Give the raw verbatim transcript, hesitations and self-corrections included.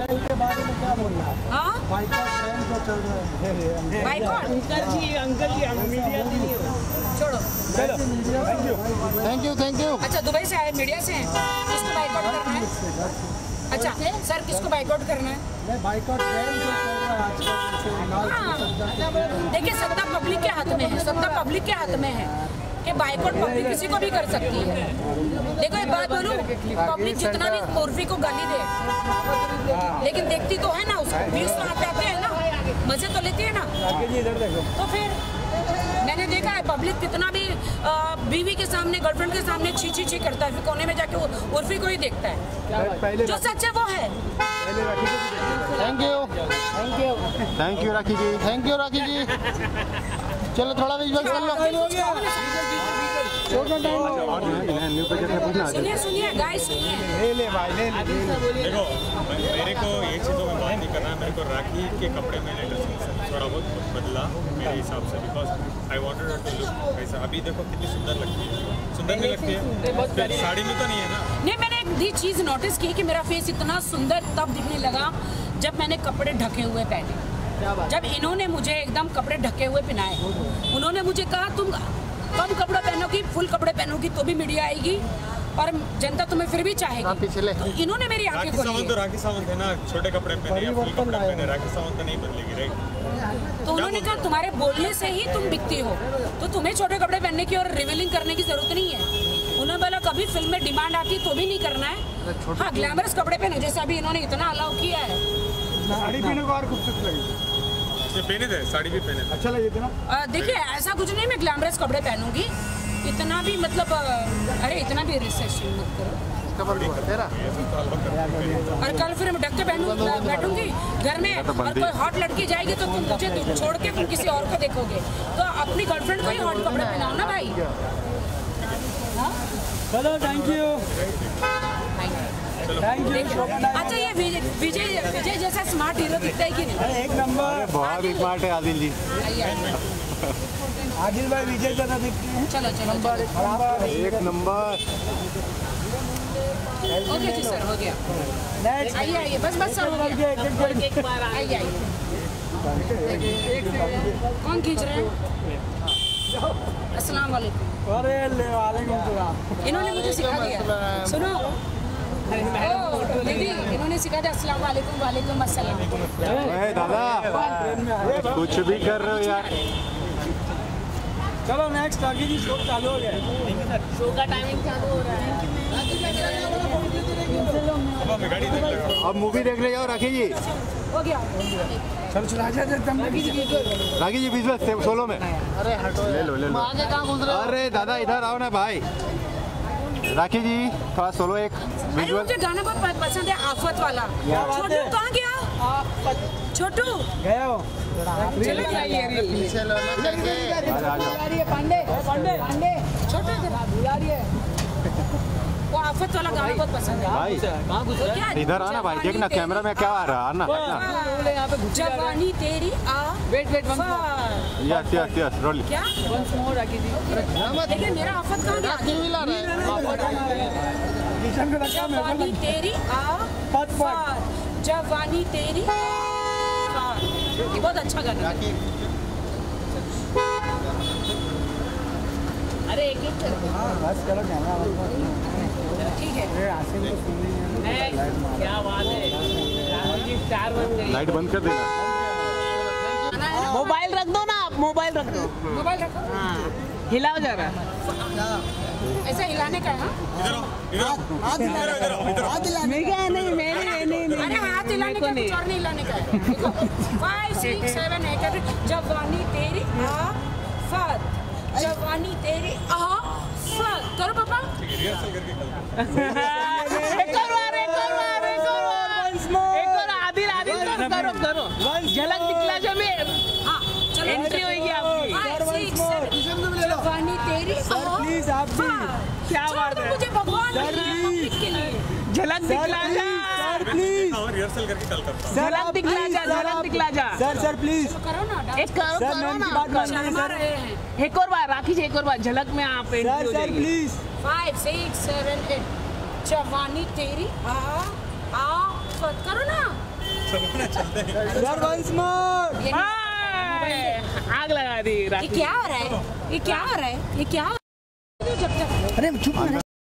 Trend के बारे में क्या बोलना है? हाँ बाइकॉट ट्रेंड जो चल रहा है। Boycott uncle ji uncle ji हम मीडिया से नहीं हो। छोड़ो। Thank you thank you thank you. अच्छा दुबई से आए, मीडिया से हैं, किसको बाइकआउट करना है? अच्छा सर किसको बाइकआउट करना है? मैं बाइकॉट ट्रेंड जो चल रहा है आजकल। देखिए सत्ता पब्लिक के हाथ में है, सत्ता पब्लिक के हाथ में है कि बाइकआउट पब्लिक किसी को भी कर सकती है। देखो एक बात बोलूं, पब्लिक जितना भी उर्फी को गाली दे लेकिन देखती तो है ना, उसको व्यूज तो आते हैं ना, मजे तो लेती है ना। तो फिर मैंने देखा है पब्लिक कितना भी आ, बीवी के सामने गर्लफ्रेंड के सामने छी छी छी करता है, फिर कोने में जाके वो उर्फी को ही देखता है। जो सच है वो है। Thank you thank you thank you Rakhi ji, thank you Rakhi ji. चलो थोड़ा विजुअल कर लो। सुनिए सुनिए गाइस सुनिए। ले ले भाई ले ले। देखो मेरे को ये चीज़ों में बात नहीं करना है, मेरे को राखी के कपड़े में थोड़ा बहुत बदला मेरे हिसाब से, because I wanted to look ऐसा। अभी देखो कितनी सुंदर लगती है, सुंदर नहीं लगती है? साड़ी में तो नहीं है ना? नहीं, मैंने एक भी चीज़ नोटिस की कि मेरा फेस इतना सुंदर तब दिखने लगा जब मैंने कपड़े ढके हुए पहने। जब इन्होंने मुझे एकदम कपड़े ढके हुए पहनाए, उन्होंने मुझे कहा तुम कम कपड़ा पहनोगी, फुल कपड़े पहनोगी तो भी मीडिया आएगी और जनता तुम्हें फिर भी चाहेगी। तो इन्होंने मेरी आंखें खोली। राखी सावंत तो राखी सावंत है ना, छोटे कपड़े पहने या फुल कपड़े पहने, राखी सावंत तो नहीं बदलेगी राइट? तो उन्होंने कहा तुम्हारे बोलने से ही तुम बिकती हो, तो तुम्हें छोटे कपड़े पहनने की और रिवीलिंग करने की जरूरत नहीं है। उन्होंने बोला कभी फिल्म में डिमांड आती तो भी नहीं करना है। हाँ ग्लैमरस कपड़े पहने, जैसे अभी इन्होंने इतना अलाउ किया है। साड़ी पहने को और खूबसूरत लगी। पहने थे, साड़ी भी पहने, अच्छा लगे थे ना? देखिए ऐसा कुछ नहीं मैं ग्लैमरस कपड़े पहनूंगी, इतना भी मतलब अरे इतना भी रिसेप्शन मत करो। और कल फिर मैं ढक के बैठूंगी घर में और कोई हॉट लड़की जाएगी तो तुम मुझे छोड़ के तुम किसी और को देखोगे, तो अपनी गर्लफ्रेंड को ही हॉट कपड़े पहनाओ ना भाई। चलो थैंक यू थैंक यू। अच्छा ये विजय विजय विजय जैसा स्मार्ट हीरो दिखता है कि नहीं? एक नंबर बहुत स्मार्ट है आदिल जी। आदिल भाई विजय जैसा दिखते हैं। चलो चलो एक नंबर। ओके जी सर हो गया। नेक्स्ट आइए आइए बस बस सर हो गया। आइए आइए। कौन खींच रहे हैं? अस्सलाम वालेकुम। अरे वालेकुम सलाम। इन्होंने मुझे सिखा दिया, सुनो दीदी इन्होंने सिखा दिया अस्सलाम वालेकुम वालेकुम अस्सलाम। दादा कुछ भी कर रहे हो यार। चलो नेक्स्ट आगे जी शो चालू हो गया। शो का टाइमिंग चालू हो रहा है। अब मूवी देखने जाओ राखी जी। हो गया। चलो चला जाते राखी जी बिजनेस सोलो में। अरे हटो ले लो ले लो। आगे कहाँ घुस रहे हो? अरे दादा इधर आओ ना भाई। राखी जी थोड़ा सोलो एक अरे मुझे गाना बहुत पसंद है आफत वाला। छोटू कहाँ गया? छोटू गया हो। चलो जाइए पीछे लो ना करके। पांडे पांडे पांडे छोटू बुला रही है। वो आफत वाला गाना बहुत पसंद है भाई। क्या इधर आना भाई, देखना कैमरा में क्या आ रहा है। आना जवानी तेरी आ wait wait yes yes yes role. क्या देखिए मेरा आफत कहाँ गया? जवानी तेरी आ जवानी तेरी ये बहुत अच्छा गाना है। अरे एक एक बस चलो ठीक है। क्या बात है, स्टार बन गई। लाइट बंद कर देना। मोबाइल रख दो ना, आप मोबाइल रख दो। मोबाइल रखो। हाँ हिलाओ जरा। ऐसा हिलाने का है? नहीं क्या नहीं मैं नहीं नहीं नहीं अरे हाथ हिलाने का कुछ और नहीं हिलाने का है। फाइव सिक्स सेवन एट जवानी तेरी आफत जवानी तेरी आफत करो पापा। एक और बार एक और बार एक और बार एक और आदिल आदिल करो करो झलक दिखला जो में एंट्री होगी आपकी। जवानी तेरी प्लीज आप भी क्या बात है, मुझे भगवान के लिए झलक दिखला जा प्लीज रिहर्सल करके कल करता हूँ। झलक दिखला जा झलक दिखला जा सर सर प्लीज करो ना एक करो करो ना शर्मा रहे हैं। एक और बार राखी जी एक और बार झलक में आप एंट्री हो जाएगी please. Five six seven eight जवानी तेरी आ आफत करो ना। चलो ना चलते हैं सर वंस मोर। हाय, आग लगा दी ये राखी। क्या हो रहा है? ये क्या हो रहा है? ये क्या हो रहा है? जब तक अरे चुप ना।